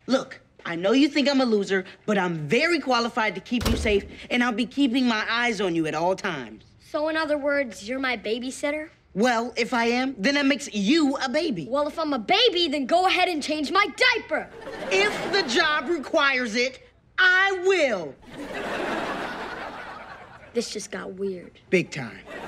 Look, I know you think I'm a loser, but I'm very qualified to keep you safe, and I'll be keeping my eyes on you at all times. So in other words, you're my babysitter? Well, if I am, then that makes you a baby. Well, if I'm a baby, then go ahead and change my diaper. If the job requires it, I will. This just got weird. Big time.